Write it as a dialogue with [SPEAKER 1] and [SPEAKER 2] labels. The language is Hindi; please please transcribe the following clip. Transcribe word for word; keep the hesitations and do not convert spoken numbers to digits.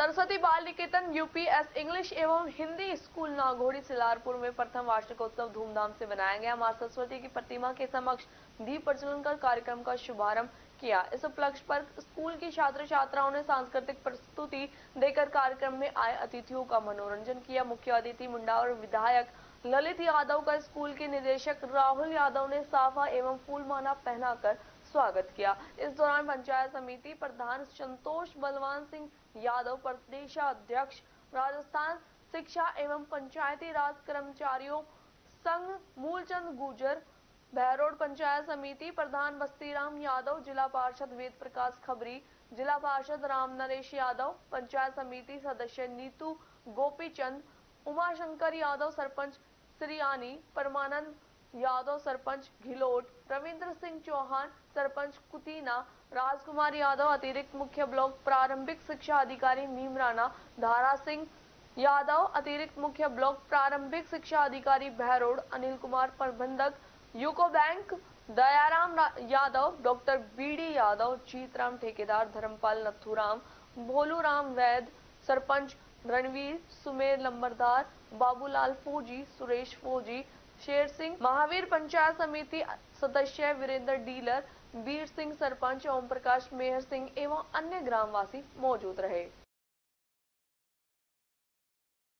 [SPEAKER 1] सरस्वती बाल निकेतन यूपीएस इंग्लिश एवं हिंदी स्कूल नागोड़ी सिलारपुर में प्रथम वार्षिकोत्सव धूमधाम से मनाया गया। मां सरस्वती की प्रतिमा के समक्ष दीप प्रज्वलन कर कार्यक्रम का शुभारंभ किया। इस उपलक्ष्य पर स्कूल की छात्र छात्राओं ने सांस्कृतिक प्रस्तुति देकर कार्यक्रम में आए अतिथियों का मनोरंजन किया। मुख्य अतिथि मुंडा और विधायक ललित यादव का स्कूल के निदेशक राहुल यादव ने साफा एवं फूलमाला पहनाकर स्वागत किया। इस दौरान पंचायत समिति प्रधान संतोष बलवान सिंह यादव, प्रदेशाध्यक्ष राजस्थान शिक्षा एवं पंचायती राज कर्मचारियों संघ मूलचंद गुर्जर, बहरोड पंचायत समिति प्रधान बस्तीराम यादव, जिला पार्षद वेद प्रकाश खबरी, जिला पार्षद राम नरेश यादव, पंचायत समिति सदस्य नीतू गोपीचंद, उमाशंकर यादव, सरपंच श्रीयानी, परमानंद यादव, सरपंच घिलोट, रविंद्र सिंह चौहान, सरपंच कुतीना, राजकुमार यादव, अतिरिक्त मुख्य ब्लॉक प्रारंभिक शिक्षा अधिकारी नीमराना, धारा सिंह यादव, अतिरिक्त मुख्य ब्लॉक प्रारंभिक शिक्षा अधिकारी बहरोड, अनिल कुमार प्रबंधक UCO bank, Dayaram Yadav, doctor BD Yadav, Jitram ठेकेदार, धर्मपाल नथुराम, भोलूराम वैद, सरपंच रणवीर, सुमेर लंबरदार, बाबूलाल फौजी, सुरेश फौजी, शेर सिंह, महावीर पंचायत समिति सदस्य वीरेंद्र डीलर, वीर सिंह सरपंच, ओम प्रकाश, मेहर सिंह एवं अन्य ग्रामवासी मौजूद रहे।